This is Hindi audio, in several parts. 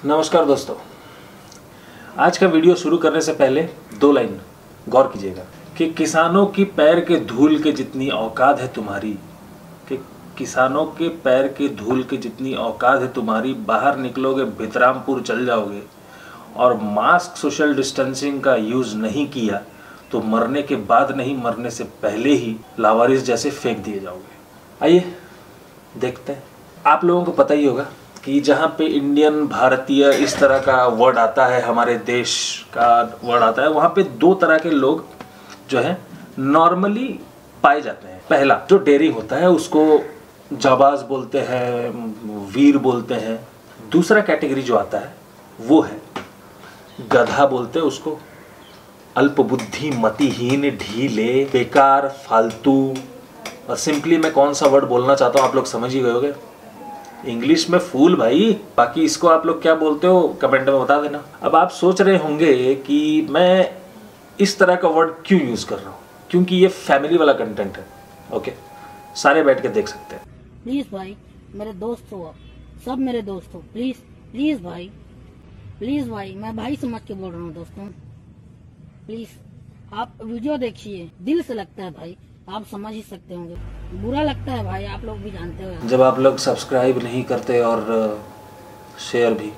नमस्कार दोस्तों, आज का वीडियो शुरू करने से पहले दो लाइन गौर कीजिएगा कि किसानों की पैर के धूल के जितनी औकात है तुम्हारी, कि किसानों के पैर के धूल के जितनी औकात है तुम्हारी, बाहर निकलोगे भितरामपुर चल जाओगे और मास्क सोशल डिस्टेंसिंग का यूज़ नहीं किया तो मरने के बाद नहीं, मरने से पहले ही लावारिस जैसे फेंक दिए जाओगे। आइए देखते हैं। आप लोगों को पता ही होगा कि जहाँ पे इंडियन, भारतीय इस तरह का वर्ड आता है, हमारे देश का वर्ड आता है, वहाँ पे दो तरह के लोग जो है नॉर्मली पाए जाते हैं। पहला जो डेयरिंग होता है उसको जाबाज बोलते हैं, वीर बोलते हैं। दूसरा कैटेगरी जो आता है वो है गधा बोलते हैं उसको, अल्पबुद्धि, मतिहीन, ढीले, बेकार, फालतू। और सिंपली मैं कौन सा वर्ड बोलना चाहता हूँ आप लोग समझ ही गए होंगे, इंग्लिश में फूल भाई। बाकी इसको आप लोग क्या बोलते हो कमेंट में बता देना। अब आप सोच रहे होंगे कि मैं इस तरह का वर्ड क्यों यूज कर रहा हूँ, क्योंकि ये फैमिली वाला कंटेंट है। ओके, सारे बैठ के देख सकते हैं। प्लीज भाई, मेरे दोस्त हो आप, सब मेरे दोस्त हो, प्लीज प्लीज भाई, प्लीज भाई, मैं भाई समझ के बोल रहा हूँ दोस्तों। प्लीज आप वीडियो देखिए, दिल से लगता है भाई, आप समझ ही सकते होंगे। बुरा लगता है भाई, आप लोग भी जानते हो। जब आप लोग सब्सक्राइब नहीं करते और शेयर भी,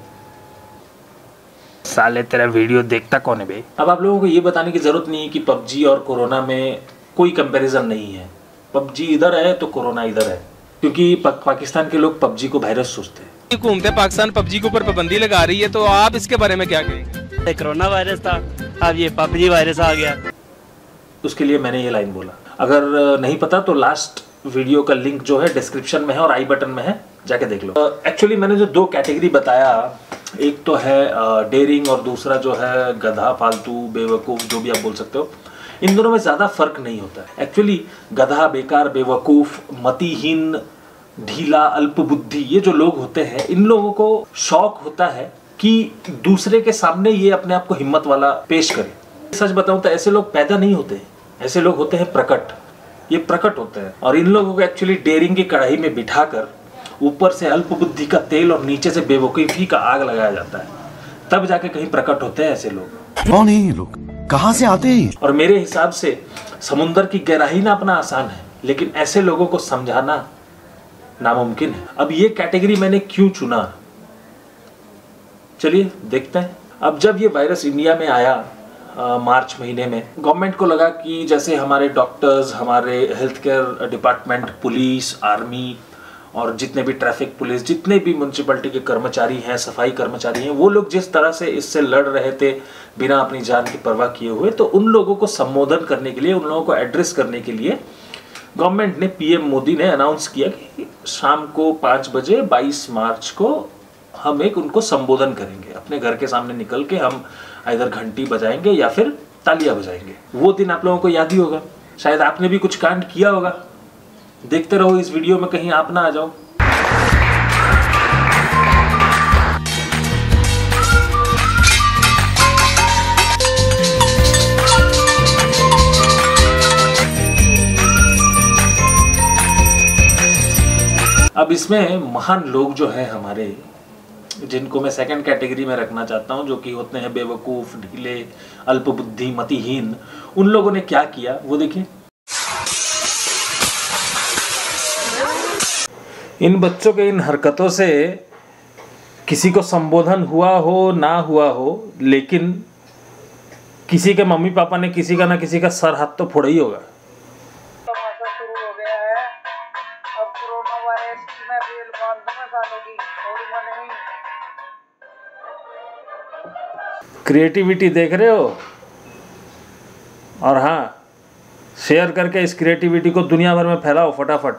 साले तेरा वीडियो देखता कौन है बे। अब आप लोगों को ये बताने की जरूरत नहीं है कि पबजी और कोरोना में कोई कंपैरिजन नहीं है। पबजी इधर है तो कोरोना इधर है, क्योंकि पाकिस्तान के लोग पबजी को वायरस सोचते हैं। घूमते पाकिस्तान पबजी के ऊपर पाबंदी लगा रही है, तो आप इसके बारे में क्या कहेंगे? कोरोना वायरस था, अब ये पबजी वायरस आ गया। उसके लिए मैंने ये लाइन बोला। अगर नहीं पता तो लास्ट वीडियो का लिंक जो है डिस्क्रिप्शन में है और आई बटन में है, जाके देख लो। एक्चुअली मैंने जो दो कैटेगरी बताया, एक तो है डेयरिंग और दूसरा जो है गधा, फालतू, बेवकूफ़, जो भी आप बोल सकते हो। इन दोनों में ज़्यादा फर्क नहीं होता है। एक्चुअली गधा, बेकार, बेवकूफ़, मतिहीन, ढीला, अल्पबुद्धि, ये जो लोग होते हैं, इन लोगों को शौक होता है कि दूसरे के सामने ये अपने आप को हिम्मत वाला पेश करें। सच बताऊं तो ऐसे लोग पैदा नहीं होते हैं, ऐसे लोग होते हैं प्रकट। ये प्रकट होते हैं और इन लोगों को एक्चुअली डेयरिंग की कढ़ाई में बिठाकर ऊपर से अल्पबुद्धि का तेल और नीचे से बेवकूफ़ी का आग लगाया जाता है, तब जाके कहीं प्रकट होते हैं ऐसे लोग। कौन है ये लोग, कहां से आते हैं? और मेरे हिसाब से समुंदर की गहराई नापना आसान है, लेकिन ऐसे लोगों को समझाना नामुमकिन है। अब ये कैटेगरी मैंने क्यों चुना, चलिए देखते हैं। अब जब ये वायरस इंडिया में आया मार्च महीने में, गवर्नमेंट को लगा कि जैसे हमारे डॉक्टर्स, हमारे health care department, police, army और जितने भी ट्रैफिक पुलिस, जितने भी म्यूनसिपैलिटी के कर्मचारी हैं, सफाई कर्मचारी हैं, वो लोग जिस तरह से इससे लड़ रहे थे बिना अपनी जान की परवाह किए हुए, तो उन लोगों को संबोधन करने के लिए, उन लोगों को एड्रेस करने के लिए गवर्नमेंट ने, पीएम मोदी ने अनाउंस किया कि शाम को 5 बजे 22 मार्च को हम एक उनको संबोधन करेंगे। अपने घर के सामने निकल के हम इधर घंटी बजाएंगे या फिर तालियां बजाएंगे। वो दिन आप लोगों को याद ही होगा, शायद आपने भी कुछ कांड किया होगा। देखते रहो इस वीडियो में, कहीं आप ना आ जाओ। अब इसमें महान लोग जो हैं हमारे, जिनको मैं सेकंड कैटेगरी में रखना चाहता हूं, जो कि होते हैं बेवकूफ़, ढीले, अल्पबुद्धि, मतिहीन, उन लोगों ने क्या किया वो देखिए। इन बच्चों के इन हरकतों से किसी को संबोधन हुआ हो ना हुआ हो, लेकिन किसी के मम्मी पापा ने किसी का ना किसी का सर हाथ तो फोड़ा ही होगा। क्रिएटिविटी देख रहे हो? और हाँ, शेयर करके इस क्रिएटिविटी को दुनिया भर में फैलाओ फटाफट।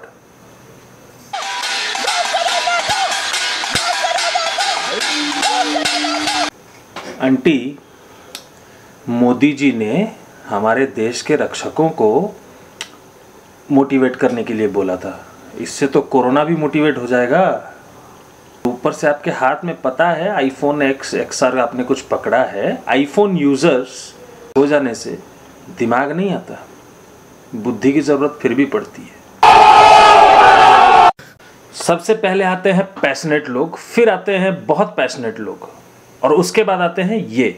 आंटी, मोदी जी ने हमारे देश के रक्षकों को मोटिवेट करने के लिए बोला था, इससे तो कोरोना भी मोटिवेट हो जाएगा। ऊपर से आपके हाथ में पता है आईफोन XR आपने कुछ पकड़ा है। आईफोन यूजर्स हो जाने से दिमाग नहीं आता, बुद्धि की जरूरत फिर भी पड़ती है। सबसे पहले आते हैं पैशनेट लोग, फिर आते हैं बहुत पैशनेट लोग, और उसके बाद आते हैं ये।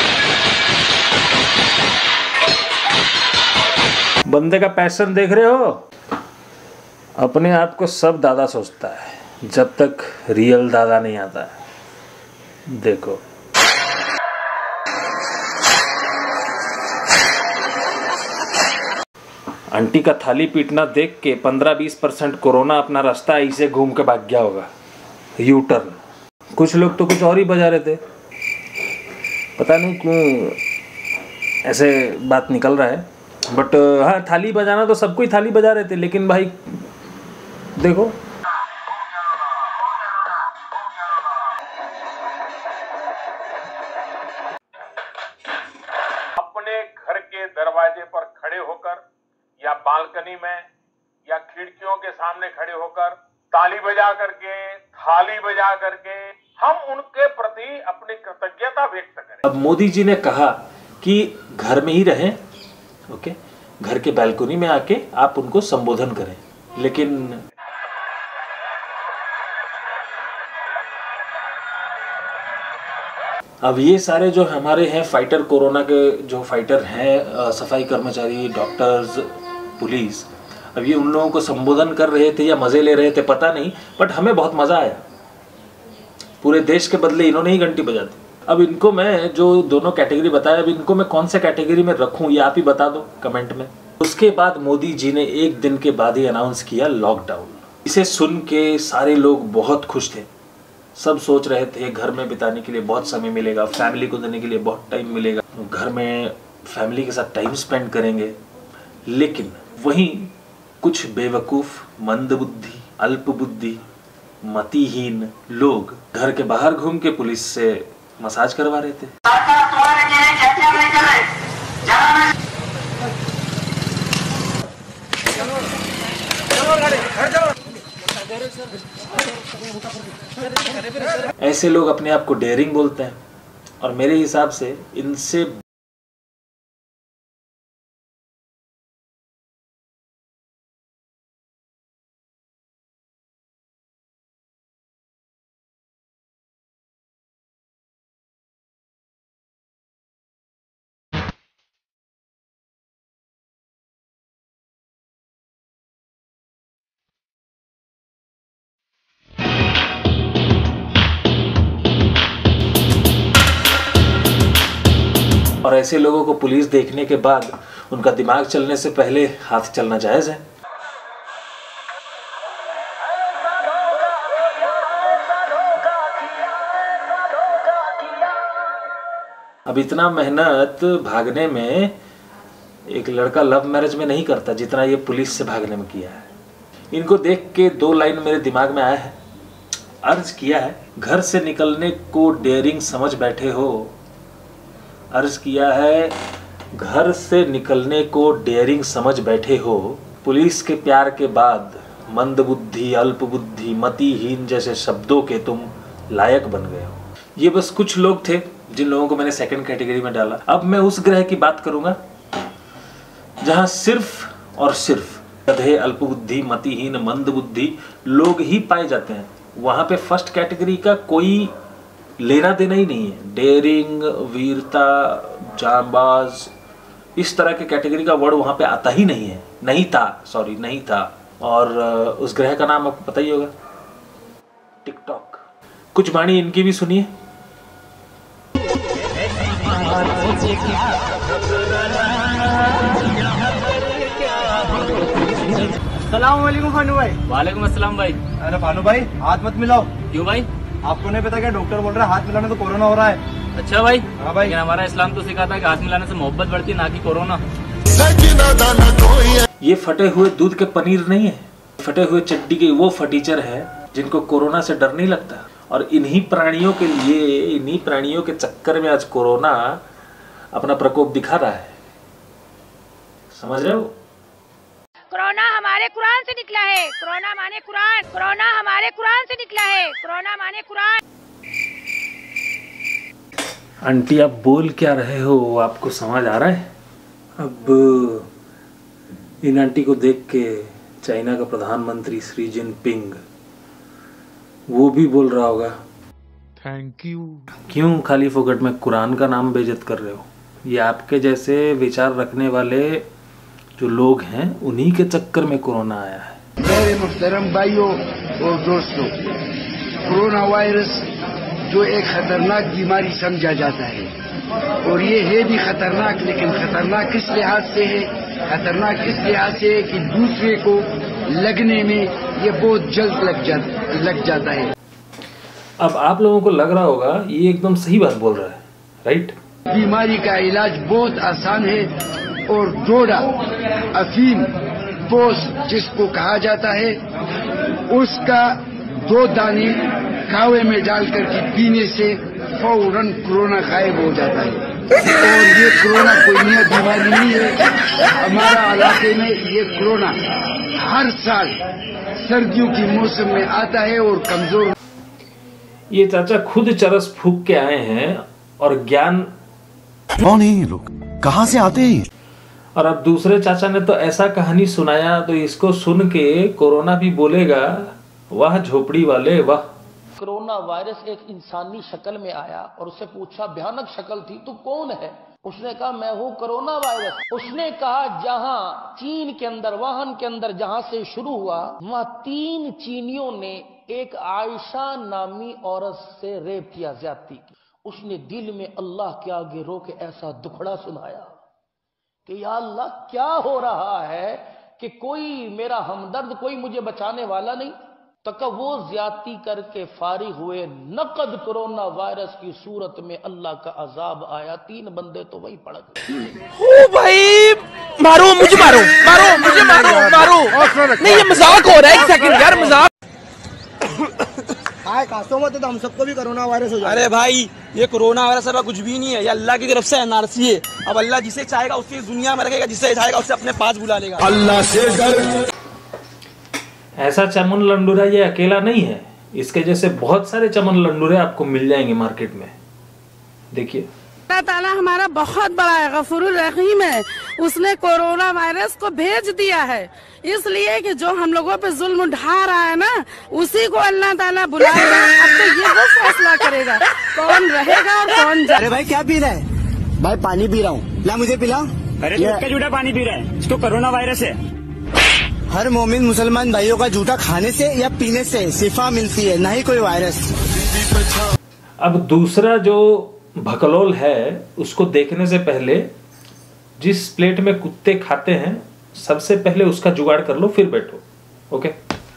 बंदे का पैशन देख रहे हो? अपने आप को सब दादा सोचता है जब तक रियल दादा नहीं आता है। देखो आंटी का थाली पीटना देख के 15-20% कोरोना अपना रास्ता ऐसे घूम के भाग गया होगा, यू टर्न। कुछ लोग तो कुछ और ही बजा रहे थे, पता नहीं क्यों ऐसे बात निकल रहा है। बट हाँ, थाली बजाना तो सबको ही थाली बजा रहे थे, लेकिन भाई देखो अपने घर के दरवाजे पर खड़े होकर या बालकनी में या खिड़कियों के सामने खड़े होकर ताली बजा करके, थाली बजा करके हम उनके प्रति अपनी कृतज्ञता व्यक्त करें। अब मोदी जी ने कहा कि घर में ही रहें, ओके, घर के बालकनी में आके आप उनको संबोधन करें, लेकिन अब ये सारे जो हमारे हैं फाइटर, कोरोना के जो फाइटर हैं, सफाई कर्मचारी, डॉक्टर्स, पुलिस, अब ये उन लोगों को संबोधन कर रहे थे या मजे ले रहे थे पता नहीं, बट हमें बहुत मजा आया। पूरे देश के बदले इन्होंने ही घंटी बजा दी। अब इनको मैं जो दोनों कैटेगरी बताया, अब इनको मैं कौन से कैटेगरी में रखूं ये आप ही बता दो कमेंट में। उसके बाद मोदी जी ने एक दिन के बाद ही अनाउंस किया लॉकडाउन। इसे सुन के सारे लोग बहुत खुश थे। सब सोच रहे थे घर में बिताने के लिए बहुत समय मिलेगा, फैमिली को देने के लिए बहुत टाइम मिलेगा, घर में फैमिली के साथ टाइम स्पेंड करेंगे। लेकिन वहीं कुछ बेवकूफ़, मंदबुद्धि, अल्पबुद्धि, मतिहीन लोग घर के बाहर घूम के पुलिस से मसाज करवा रहे थे। ऐसे लोग अपने आप को डेयरिंग बोलते हैं, और मेरे हिसाब से इनसे और ऐसे लोगों को पुलिस देखने के बाद उनका दिमाग चलने से पहले हाथ चलना जायज़ है। अब इतना मेहनत भागने में एक लड़का लव मैरिज में नहीं करता जितना ये पुलिस से भागने में किया है। इनको देख के 2 लाइन मेरे दिमाग में आया है, अर्ज किया है, घर से निकलने को डेयरिंग समझ बैठे हो। अर्ज किया है, घर से निकलने को डेयरिंग समझ बैठे हो। पुलिस के प्यार के बाद मंदबुद्धि, अल्पबुद्धि, मतिहीन जैसे शब्दों के तुम लायक बन गए हो। ये बस कुछ लोग थे जिन लोगों को मैंने सेकंड कैटेगरी में डाला। अब मैं उस ग्रह की बात करूंगा जहां सिर्फ और सिर्फ गधे, अल्पबुद्धि, मतिहीन, मंदबुद्धि लोग ही पाए जाते हैं। वहां पे फर्स्ट कैटेगरी का कोई लेना देना ही नहीं है। डेयरिंग, वीरता, जांबाज, इस तरह के कैटेगरी का वर्ड वहां पे आता ही नहीं है। नहीं था। और उस ग्रह का नाम आपको पता ही होगा, टिकटॉक। कुछ वाणी इनकी भी सुनिए। सलामुअलैकुम फानू भाई। वालेकुम अस्सलाम भाई। अरे फानू भाई, हाथ मत मिलाओ। क्यों भाई? आपको नहीं पता क्या डॉक्टर बोल रहा है हाथ मिलाने तो कोरोना हो रहा है। अच्छा भाई। हाँ भाई। लेकिन हमारा इस्लाम तो सिखाता है कि हाथ मिलाने से मोहब्बत बढ़ती है, ना कि कोरोना। ये फटे हुए दूध के पनीर नहीं है, फटे हुए चड्डी के वो फटीचर है जिनको कोरोना से डर नहीं लगता। और इन्हीं प्राणियों के लिए, इन्हीं प्राणियों के चक्कर में आज कोरोना अपना प्रकोप दिखा रहा है। समझ रहे हो? कोरोना हमारे कुरान से निकला है। कोरोना माने कुरान। कोरोना हमारे कुरान से निकला है। कोरोना माने कुरान। आंटी आप बोल क्या रहे हो, आपको समझ आ रहा है? अब इन आंटी को देख के चाइना का प्रधानमंत्री शी जिनपिंग वो भी बोल रहा होगा थैंक यू। क्यों खाली फोकट में कुरान का नाम बेइज्जत कर रहे हो? ये आपके जैसे विचार रखने वाले जो लोग हैं उन्हीं के चक्कर में कोरोना आया है। मेरे मुहतरम भाइयों और दोस्तों, कोरोना वायरस जो एक खतरनाक बीमारी समझा जाता है, और ये है भी खतरनाक, लेकिन खतरनाक किस लिहाज से है? खतरनाक इस लिहाज से है कि दूसरे को लगने में ये बहुत जल्द लग जाता है। अब आप लोगों को लग रहा होगा ये एकदम सही बात बोल रहा है, राइट? बीमारी का इलाज बहुत आसान है, और डोडा, अफीम, पोस जिसको कहा जाता है, उसका 2 दाने कावे में डालकर के पीने से फौरन कोरोना गायब हो जाता है। और ये कोरोना कोई नया बीमारी नहीं है। हमारा इलाके में ये कोरोना हर साल सर्दियों की मौसम में आता है और कमजोर। ये चाचा खुद चरस फूक के आए हैं और ज्ञान कौन है ये लोग, कहाँ से आते हैं? और अब दूसरे चाचा ने तो ऐसा कहानी सुनाया तो इसको सुन के कोरोना भी बोलेगा वाह झोपड़ी वाले वाह। कोरोना वायरस एक इंसानी शक्ल में आया और उससे पूछा, भयानक शक्ल थी, तू कौन है? उसने कहा मैं हूँ कोरोना वायरस। उसने कहा जहां चीन के अंदर, वुहान के अंदर जहां से शुरू हुआ, वहां 3 चीनियों ने एक आयशा नामी औरत से रेप किया, ज्यादती की। उसने दिल में अल्लाह के आगे रो के ऐसा दुखड़ा सुनाया कि या अल्लाह क्या हो रहा है कि कोई मेरा हमदर्द, कोई मुझे बचाने वाला नहीं। तक वो ज्यादती करके फारिग हुए, नकद कोरोना वायरस की सूरत में अल्लाह का अजाब आया। 3 बंदे तो वही पड़ गए। ओ भाई मारो मुझे, मारो मारो मुझे, मारो मारो। नहीं ये मजाक हो रहा है, एक सेकंड यार, मजाक। खासों में तो हम सबको भी कोरोना वायरस हो जाए। अरे भाई ये कोरोना वायरस अब कुछ भी नहीं है, ये अल्लाह की तरफ से एनआरसी है। अब अल्लाह जिसे चाहेगा उससे दुनिया में रखेगा, जिसे चाहेगा उससे अपने पास बुला लेगा। अल्लाह से डर। ऐसा चमन लंडूरा ये अकेला नहीं है, इसके जैसे बहुत सारे चमन लंडूरे आपको मिल जाएंगे मार्केट में। देखिए अल्लाह ताला हमारा बहुत बड़ा है, गफूरुर रहीम है। उसने कोरोना वायरस को भेज दिया है इसलिए कि जो हम लोगों पे जुल्म ढा रहा है ना, उसी को अल्लाह ताला बुलाएगा। अब तो ये वो फैसला करेगा कौन रहेगा और कौन जाए। अरे भाई क्या पी रहा है? भाई पानी पी रहा हूँ, ला मुझे पिला। अरे तो झूठा पानी पी रहा है, इसको कोरोना वायरस है। हर मोमिन मुसलमान भाइयों का जूठा खाने से या पीने से शिफा मिलती है, ना ही कोई वायरस। अब दूसरा जो भकलोल है उसको देखने से पहले जिस प्लेट में कुत्ते खाते हैं सबसे पहले उसका जुगाड़ कर लो, फिर बैठो। ओके?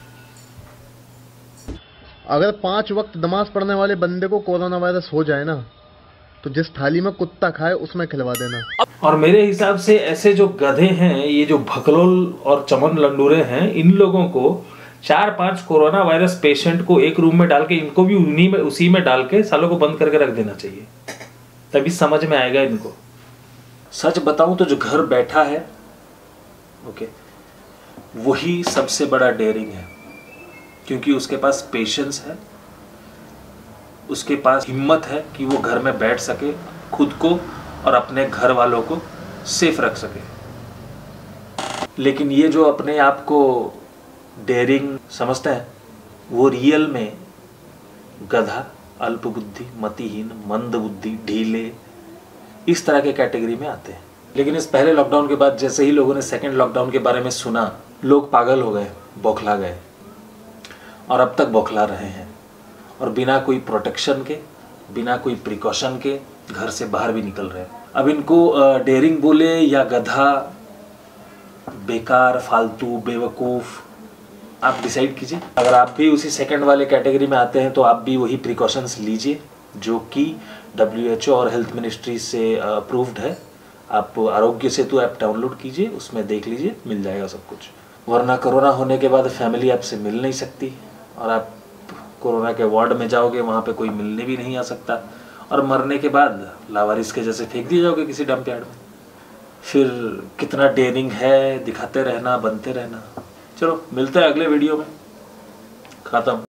अगर 5 वक्त नमाज पढ़ने वाले बंदे को कोरोना वायरस हो जाए ना, तो जिस थाली में कुत्ता खाए उसमें खिलवा देना। और मेरे हिसाब से ऐसे जो गधे हैं, ये जो भकलोल और चमन लंडूरे हैं, इन लोगों को 4-5 कोरोना वायरस पेशेंट को एक रूम में डाल के इनको भी उसी में डाल के सालों को बंद करके रख देना चाहिए, तभी समझ में आएगा इनको। सच बताऊं तो जो घर बैठा है, ओके, वही सबसे बड़ा डेयरिंग है, क्योंकि उसके पास पेशेंस है, उसके पास हिम्मत है कि वो घर में बैठ सके, खुद को और अपने घर वालों को सेफ रख सके। लेकिन ये जो अपने आप को डेयरिंग समझते हैं, वो रियल में गधा, अल्पबुद्धि, मतिहीन, मंदबुद्धि, ढीले, इस तरह के कैटेगरी में आते हैं। लेकिन इस पहले लॉकडाउन के बाद जैसे ही लोगों ने सेकंड लॉकडाउन के बारे में सुना, लोग पागल हो गए, बौखला गए, और अब तक बौखला रहे हैं, और बिना कोई प्रोटेक्शन के, बिना कोई प्रिकॉशन के घर से बाहर भी निकल रहे हैं। अब इनको डेयरिंग बोले या गधा, बेकार, फालतू, बेवकूफ़, आप डिसाइड कीजिए। अगर आप भी उसी सेकंड वाले कैटेगरी में आते हैं तो आप भी वही प्रिकॉशंस लीजिए जो कि WHO और हेल्थ मिनिस्ट्री से अप्रूव्ड है। आप आरोग्य सेतु ऐप डाउनलोड कीजिए, उसमें देख लीजिए, मिल जाएगा सब कुछ। वरना कोरोना होने के बाद फैमिली आपसे मिल नहीं सकती, और आप कोरोना के वार्ड में जाओगे, वहाँ पे कोई मिलने भी नहीं आ सकता, और मरने के बाद लावारिस के जैसे फेंक दिए जाओगे किसी डंप यार्ड में। फिर कितना डेयरिंग है दिखाते रहना, बनते रहना। चलो मिलते हैं अगले वीडियो में। खत्म।